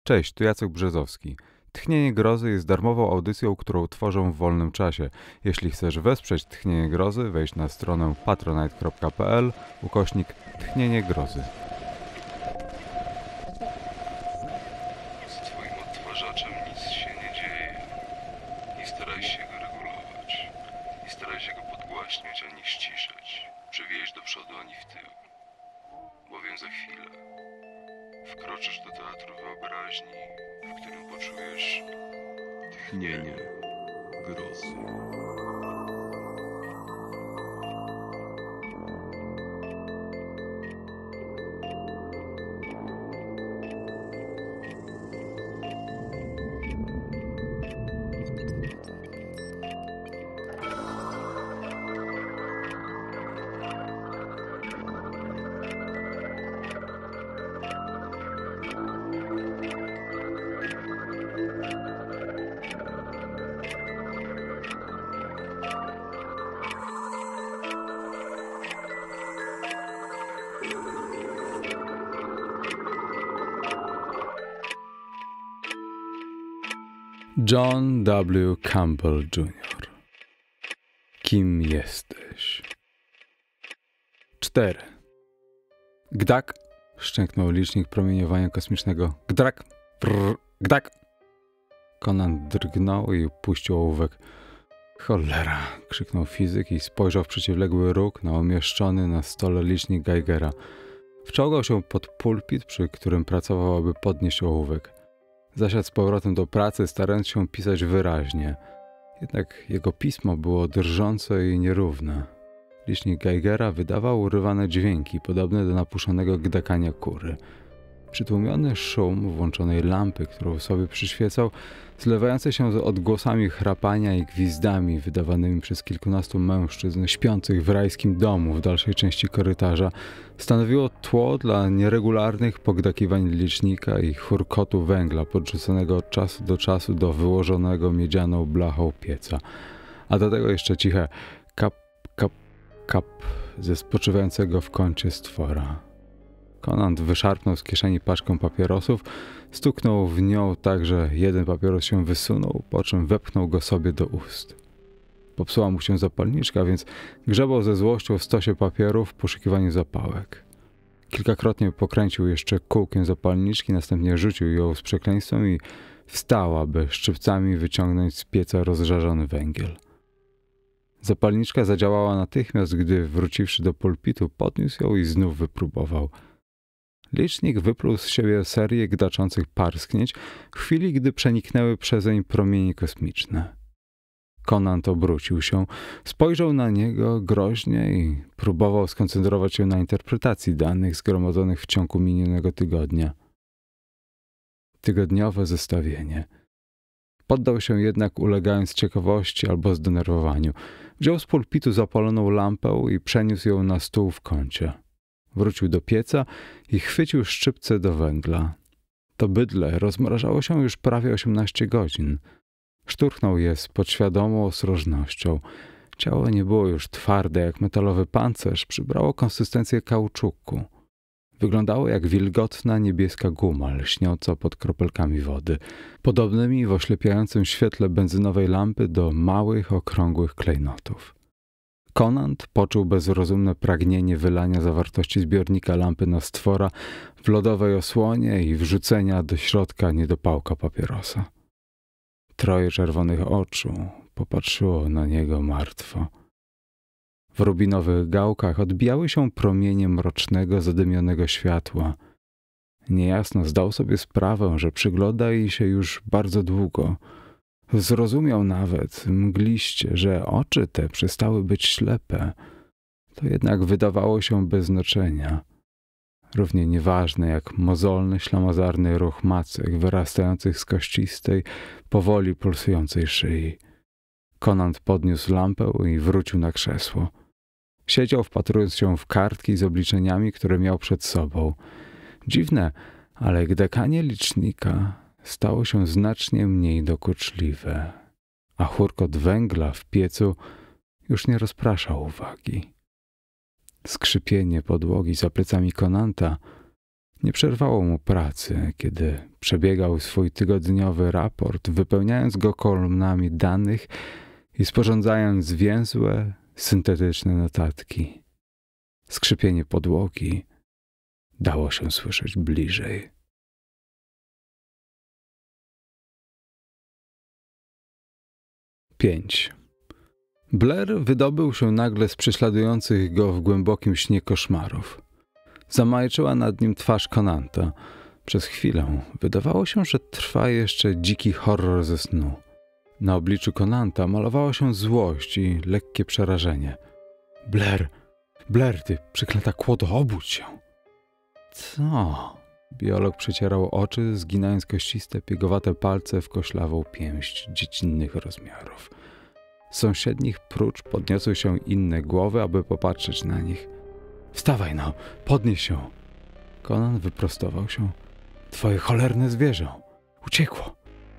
Cześć, tu Jacek Brzezowski. Tchnienie Grozy jest darmową audycją, którą tworzę w wolnym czasie. Jeśli chcesz wesprzeć Tchnienie Grozy, wejdź na stronę patronite.pl/Tchnienie Grozy. Z twoim odtwarzaczem nic się nie dzieje. Nie staraj się go regulować. Nie staraj się go podgłaśniać ani ściszać. Przewieź do przodu ani w tył. Bowiem za chwilę wkroczysz do teatru wyobraźni, w którym poczujesz tchnienie grozy. John W. Campbell Jr. Kim jesteś? 4. Gdak! Szczęknął licznik promieniowania kosmicznego. Gdrak! Brrr, gdak! Conan drgnął i puścił ołówek. Cholera! Krzyknął fizyk i spojrzał w przeciwległy róg na umieszczony na stole licznik Geigera. Wczołgał się pod pulpit, przy którym pracował, aby podnieść ołówek. Zasiadł z powrotem do pracy, starając się pisać wyraźnie. Jednak jego pismo było drżące i nierówne. Licznik Geigera wydawał urywane dźwięki, podobne do napuszonego gdakania kury. Przytłumiony szum włączonej lampy, którą sobie przyświecał, zlewający się z odgłosami chrapania i gwizdami wydawanymi przez kilkunastu mężczyzn śpiących w rajskim domu w dalszej części korytarza, stanowiło tło dla nieregularnych pogdakiwań licznika i churkotu węgla podrzucanego od czasu do wyłożonego miedzianą blachą pieca. A do tego jeszcze ciche kap, kap, kap ze spoczywającego w kącie stwora. Conan wyszarpnął z kieszeni paczkę papierosów, stuknął w nią tak, że jeden papieros się wysunął, po czym wepchnął go sobie do ust. Popsuła mu się zapalniczka, więc grzebał ze złością w stosie papierów w poszukiwaniu zapałek. Kilkakrotnie pokręcił jeszcze kółkiem zapalniczki, następnie rzucił ją z przekleństwem i wstał, aby szczypcami wyciągnąć z pieca rozżarzony węgiel. Zapalniczka zadziałała natychmiast, gdy wróciwszy do pulpitu, podniósł ją i znów wypróbował. Licznik wypluł z siebie serię gdaczących parsknięć w chwili, gdy przeniknęły przezeń promienie kosmiczne. Conan obrócił się, spojrzał na niego groźnie i próbował skoncentrować się na interpretacji danych zgromadzonych w ciągu minionego tygodnia. Tygodniowe zestawienie. Poddał się jednak, ulegając ciekawości albo zdenerwowaniu. Wziął z pulpitu zapaloną lampę i przeniósł ją na stół w kącie. Wrócił do pieca i chwycił szczypce do węgla. To bydlę rozmrażało się już prawie 18 godzin. Szturchnął je z podświadomą ostrożnością. Ciało nie było już twarde jak metalowy pancerz, przybrało konsystencję kauczuku. Wyglądało jak wilgotna niebieska guma lśniąca pod kropelkami wody, podobnymi w oślepiającym świetle benzynowej lampy do małych, okrągłych klejnotów. Conan poczuł bezrozumne pragnienie wylania zawartości zbiornika lampy na stwora w lodowej osłonie i wrzucenia do środka niedopałka papierosa. 3 czerwonych oczu popatrzyło na niego martwo. W rubinowych gałkach odbijały się promienie mrocznego, zadymionego światła. Niejasno zdał sobie sprawę, że przygląda jej się już bardzo długo. Zrozumiał nawet mgliście, że oczy te przestały być ślepe. To jednak wydawało się bez znaczenia. Równie nieważne jak mozolny, ślamazarny ruch macek wyrastających z kościstej, powoli pulsującej szyi. Conan podniósł lampę i wrócił na krzesło. Siedział, wpatrując się w kartki z obliczeniami, które miał przed sobą. Dziwne, ale gdakanie licznika stało się znacznie mniej dokuczliwe, a churkot węgla w piecu już nie rozpraszał uwagi. Skrzypienie podłogi za plecami Konanta Nie przerwało mu pracy, kiedy przebiegał swój tygodniowy raport, wypełniając go kolumnami danych i sporządzając zwięzłe, syntetyczne notatki. Skrzypienie podłogi dało się słyszeć bliżej. Pięć. Blair wydobył się nagle z prześladujących go w głębokim śnie koszmarów. Zamajczyła nad nim twarz Conanta. Przez chwilę wydawało się, że trwa jeszcze dziki horror ze snu. Na obliczu Conanta malowała się złość i lekkie przerażenie. Blair, ty przeklęta kłodo, obudź się! Co? Biolog przecierał oczy, zginając kościste, piegowate palce w koślawą pięść dziecinnych rozmiarów. Z sąsiednich prócz podniosły się inne głowy, aby popatrzeć na nich. Wstawaj no, podnieś się! Conan wyprostował się. Twoje cholerne zwierzę! Uciekło!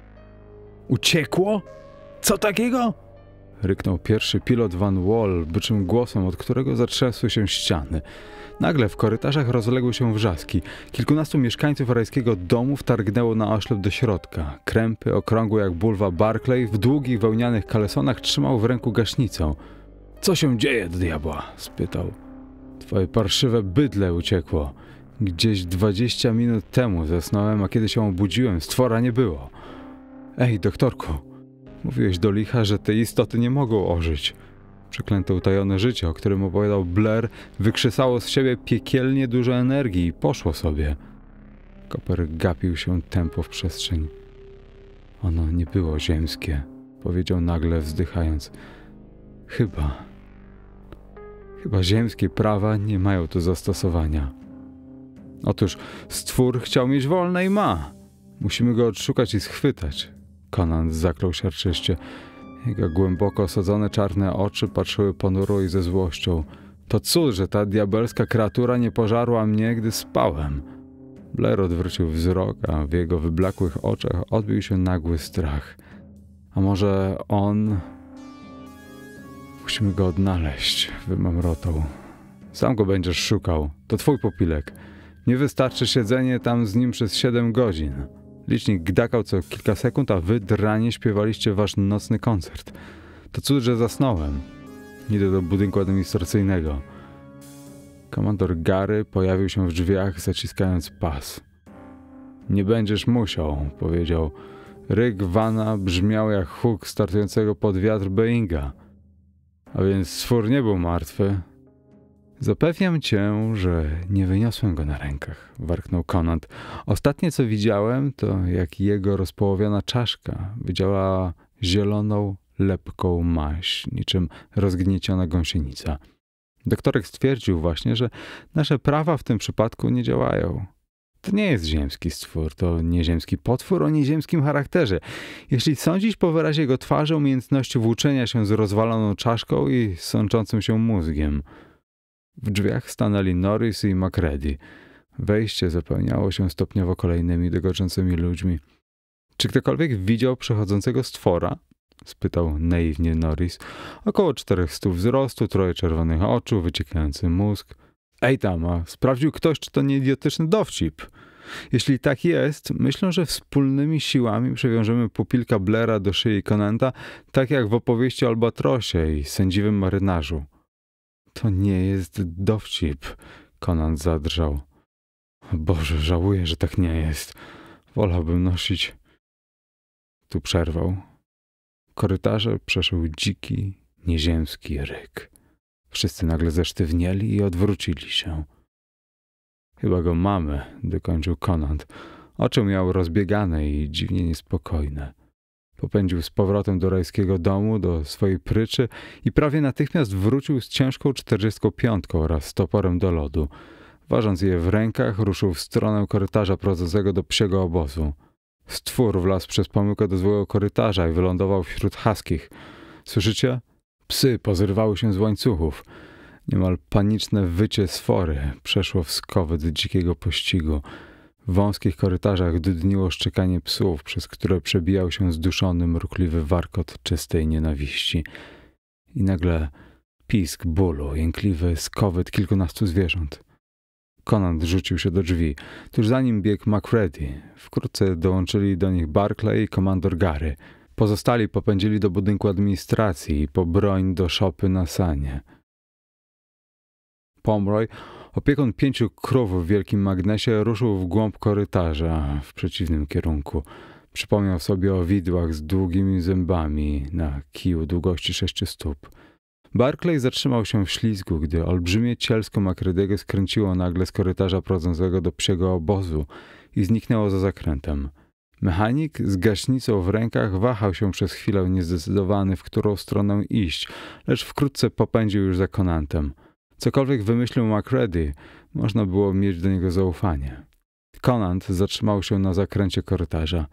Uciekło? Co takiego? Ryknął pierwszy pilot Van Wall byczym głosem, od którego zatrzęsły się ściany. Nagle w korytarzach rozległy się wrzaski. Kilkunastu mieszkańców rajskiego domu wtargnęło na oślep do środka. Krępy, okrągły jak bulwa Barclay, w długich wełnianych kalesonach trzymał w ręku gaśnicę. Co się dzieje, do diabła? Spytał. Twoje parszywe bydle uciekło. Gdzieś 20 minut temu zasnąłem, a kiedy się obudziłem, stwora nie było. Ej, doktorku, mówiłeś do licha, że te istoty nie mogą ożyć. Przeklęte utajone życie, o którym opowiadał Blair, wykrzesało z siebie piekielnie dużo energii i poszło sobie. Cooper gapił się tępo w przestrzeń. Ono nie było ziemskie, powiedział nagle, wzdychając. Chyba ziemskie prawa nie mają tu zastosowania. Otóż stwór chciał mieć wolne i ma. Musimy go odszukać i schwytać. Conan zaklął siarczyście. Jego głęboko osadzone czarne oczy patrzyły ponuro i ze złością. To cud, że ta diabelska kreatura nie pożarła mnie, gdy spałem. Blair odwrócił wzrok, a w jego wyblakłych oczach odbił się nagły strach. A może on... Musimy go odnaleźć, wymamrotał. Sam go będziesz szukał. To twój popilek. Nie wystarczy siedzenie tam z nim przez 7 godzin. Licznik gdakał co kilka sekund, a wy, dranie, śpiewaliście wasz nocny koncert. To cud, że zasnąłem. Idę do budynku administracyjnego. Komandor Gary pojawił się w drzwiach, zaciskając pas. Nie będziesz musiał, powiedział. Ryk Vana brzmiał jak huk startującego pod wiatr Boeinga. A więc stwór nie był martwy. Zapewniam cię, że nie wyniosłem go na rękach, warknął Conant. Ostatnie, co widziałem, to jak jego rozpołowiona czaszka wydziałała zieloną, lepką maź, niczym rozgnieciona gąsienica. Doktorek stwierdził właśnie, że nasze prawa w tym przypadku nie działają. To nie jest ziemski stwór, to nieziemski potwór o nieziemskim charakterze. Jeśli sądzić po wyrazie jego twarzy, umiejętności włóczenia się z rozwaloną czaszką i sączącym się mózgiem. W drzwiach stanęli Norris i Macready. Wejście zapełniało się stopniowo kolejnymi dogoczącymi ludźmi. Czy ktokolwiek widział przechodzącego stwora? Spytał naiwnie Norris. Około 400 wzrostu, 3 czerwonych oczu, wyciekający mózg. Ej tam, a sprawdził ktoś, czy to nie idiotyczny dowcip? Jeśli tak jest, myślę, że wspólnymi siłami przewiążemy pupilka Blaira do szyi Conanta, tak jak w opowieści o Albatrosie i sędziwym marynarzu. To nie jest dowcip, Conan zadrżał. Boże, żałuję, że tak nie jest. Wolałbym nosić... Tu przerwał. Korytarze przeszył dziki, nieziemski ryk. Wszyscy nagle zesztywnieli i odwrócili się. Chyba go mamy, dokończył Conant. Oczy miał rozbiegane i dziwnie niespokojne. Popędził z powrotem do rajskiego domu, do swojej pryczy i prawie natychmiast wrócił z ciężką 45 oraz z toporem do lodu. Ważąc je w rękach, ruszył w stronę korytarza prowadzącego do psiego obozu. Stwór wlazł przez pomyłkę do złego korytarza i wylądował wśród haskich. Słyszycie? Psy pozrywały się z łańcuchów. Niemal paniczne wycie sfory przeszło w skowyt dzikiego pościgu. W wąskich korytarzach dudniło szczekanie psów, przez które przebijał się zduszony, mrukliwy warkot czystej nienawiści. I nagle pisk bólu, jękliwy skowyt kilkunastu zwierząt. Conan rzucił się do drzwi. Tuż za nim biegł MacReady. Wkrótce dołączyli do nich Barclay i komandor Gary. Pozostali popędzili do budynku administracji i po broń do szopy na sanie. Pomeroy, opiekun 5 krów w wielkim magnesie, ruszył w głąb korytarza w przeciwnym kierunku. Przypomniał sobie o widłach z długimi zębami na kiju długości 6 stóp. Barclay zatrzymał się w ślizgu, gdy olbrzymie cielsko MacReady'ego skręciło nagle z korytarza prowadzącego do psiego obozu i zniknęło za zakrętem. Mechanik z gaśnicą w rękach wahał się przez chwilę niezdecydowany, w którą stronę iść, lecz wkrótce popędził już za Conantem. Cokolwiek wymyślił MacReady, można było mieć do niego zaufanie. Conant zatrzymał się na zakręcie korytarza.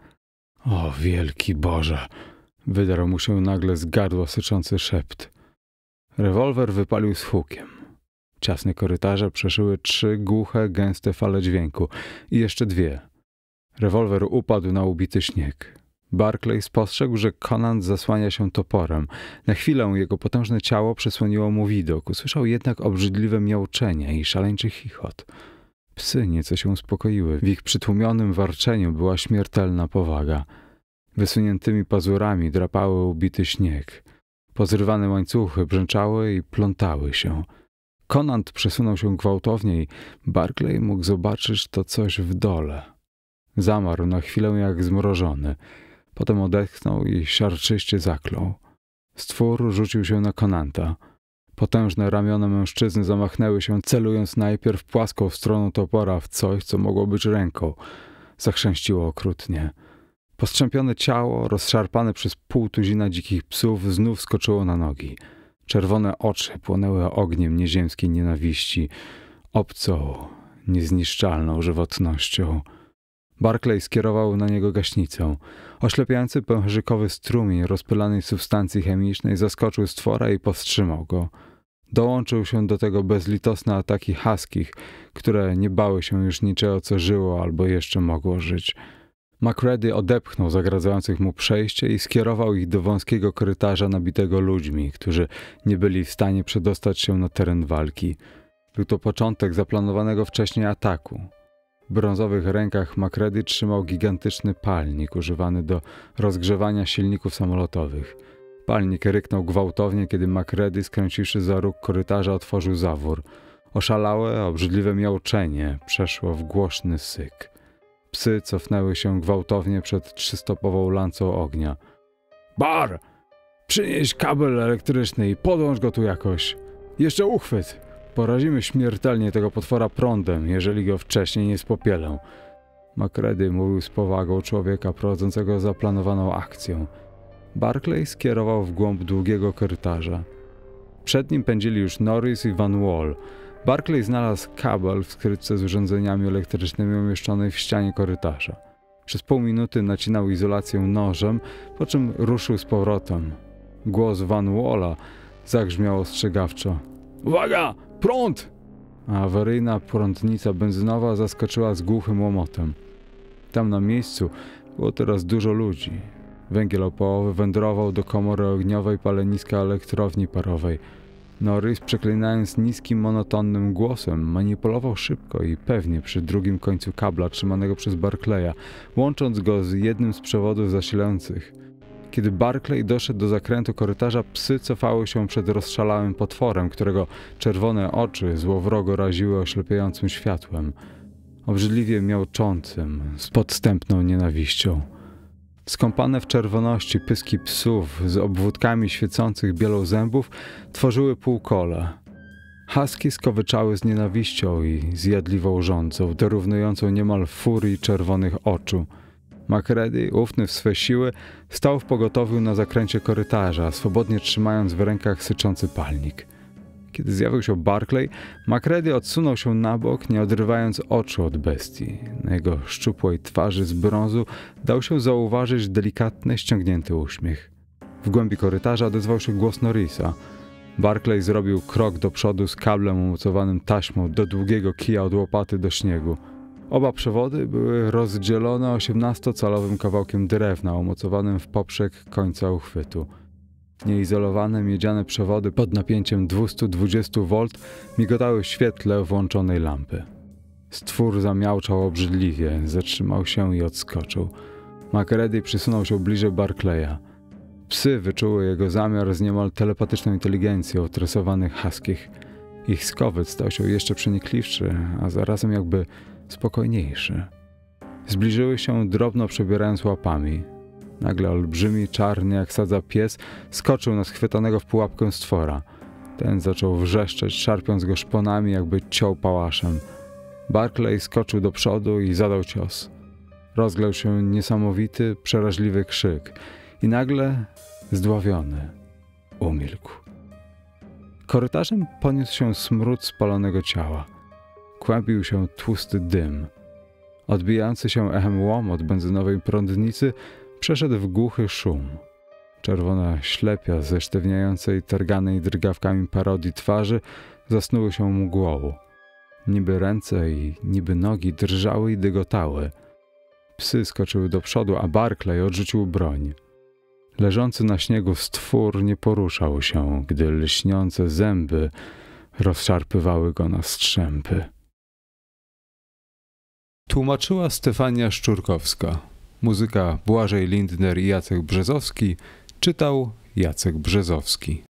O, wielki Boże! Wydarł mu się nagle z gardła syczący szept. Rewolwer wypalił z hukiem. Ciasne korytarze przeszyły 3 głuche, gęste fale dźwięku i jeszcze 2. Rewolwer upadł na ubity śnieg. Barclay spostrzegł, że Conant zasłania się toporem. Na chwilę jego potężne ciało przesłoniło mu widok. Usłyszał jednak obrzydliwe miauczenie i szaleńczy chichot. Psy nieco się uspokoiły. W ich przytłumionym warczeniu była śmiertelna powaga. Wysuniętymi pazurami drapały ubity śnieg. Pozrywane łańcuchy brzęczały i plątały się. Conant przesunął się gwałtownie i Barclay mógł zobaczyć to coś w dole. Zamarł na chwilę jak zmrożony. Potem odetchnął i siarczyście zaklął. Stwór rzucił się na Conanta. Potężne ramiona mężczyzny zamachnęły się, celując najpierw płaską stroną topora w coś, co mogło być ręką. Zachrzęściło okrutnie. Postrzępione ciało, rozszarpane przez 500 dzikich psów, znów skoczyło na nogi. Czerwone oczy płonęły ogniem nieziemskiej nienawiści, obcą, niezniszczalną żywotnością. Barclay skierował na niego gaśnicę. Oślepiający pęcherzykowy strumień rozpylanej substancji chemicznej zaskoczył stwora i powstrzymał go. Dołączył się do tego bezlitosne ataki huskich, które nie bały się już niczego, co żyło albo jeszcze mogło żyć. MacReady odepchnął zagradzających mu przejście i skierował ich do wąskiego korytarza nabitego ludźmi, którzy nie byli w stanie przedostać się na teren walki. Był to początek zaplanowanego wcześniej ataku. W brązowych rękach MacReady trzymał gigantyczny palnik używany do rozgrzewania silników samolotowych. Palnik ryknął gwałtownie, kiedy MacReady, skręciwszy za róg korytarza, otworzył zawór. Oszalałe, obrzydliwe miauczenie przeszło w głośny syk. Psy cofnęły się gwałtownie przed 3-stopową lancą ognia. Bar! Przynieś kabel elektryczny i podłącz go tu jakoś. Jeszcze uchwyt! Porazimy śmiertelnie tego potwora prądem, jeżeli go wcześniej nie spopielę. MacReady mówił z powagą człowieka prowadzącego zaplanowaną akcję. Barclay skierował w głąb długiego korytarza. Przed nim pędzili już Norris i Van Wall. Barclay znalazł kabel w skrytce z urządzeniami elektrycznymi umieszczonej w ścianie korytarza. Przez pół minuty nacinał izolację nożem, po czym ruszył z powrotem. Głos Van Walla zagrzmiał ostrzegawczo. Uwaga! Prąd! A awaryjna prądnica benzynowa zaskoczyła z głuchym łomotem. Tam na miejscu było teraz dużo ludzi. Węgiel opałowy wędrował do komory ogniowej paleniska elektrowni parowej. Norris, przeklinając niskim, monotonnym głosem, manipulował szybko i pewnie przy drugim końcu kabla trzymanego przez Barclaya, łącząc go z jednym z przewodów zasilających. Kiedy Barclay doszedł do zakrętu korytarza, psy cofały się przed rozszalałym potworem, którego czerwone oczy złowrogo raziły oślepiającym światłem, obrzydliwie miauczącym, z podstępną nienawiścią. Skąpane w czerwoności pyski psów z obwódkami świecących bielą zębów tworzyły półkole. Husky skowyczały z nienawiścią i zjadliwą żądzą, dorównującą niemal furii czerwonych oczu. MacReady, ufny w swe siły, stał w pogotowiu na zakręcie korytarza, swobodnie trzymając w rękach syczący palnik. Kiedy zjawił się Barclay, MacReady odsunął się na bok, nie odrywając oczu od bestii. Na jego szczupłej twarzy z brązu dał się zauważyć delikatny, ściągnięty uśmiech. W głębi korytarza odezwał się głos Norrisa. Barclay zrobił krok do przodu z kablem umocowanym taśmą do długiego kija od łopaty do śniegu. Oba przewody były rozdzielone 18-calowym kawałkiem drewna umocowanym w poprzek końca uchwytu. Nieizolowane miedziane przewody pod napięciem 220 V migotały w świetle włączonej lampy. Stwór zamiauczał obrzydliwie, zatrzymał się i odskoczył. Macready przysunął się bliżej Barclaya. Psy wyczuły jego zamiar z niemal telepatyczną inteligencją tresowanych huskich. Ich skowyt stał się jeszcze przenikliwszy, a zarazem jakby spokojniejszy. Zbliżyły się drobno przebierając łapami. Nagle olbrzymi, czarny jak sadza pies skoczył na schwytanego w pułapkę stwora. Ten zaczął wrzeszczeć, szarpiąc go szponami, jakby ciął pałaszem. Barclay skoczył do przodu i zadał cios. Rozległ się niesamowity, przeraźliwy krzyk i nagle, zdławiony, umilkł. Korytarzem poniósł się smród spalonego ciała. Kłębił się tłusty dym. Odbijający się echem łomot benzynowej prądnicy przeszedł w głuchy szum. Czerwone ślepia ze sztywniającej, targanej drgawkami parodii twarzy zasnuły się mgłą. Niby ręce i niby nogi drżały i dygotały. Psy skoczyły do przodu, a Barclay odrzucił broń. Leżący na śniegu stwór nie poruszał się, gdy lśniące zęby rozszarpywały go na strzępy. Tłumaczyła Stefania Szczurkowska. Muzyka Błażej Lindner i Jacek Brzezowski. Czytał Jacek Brzezowski.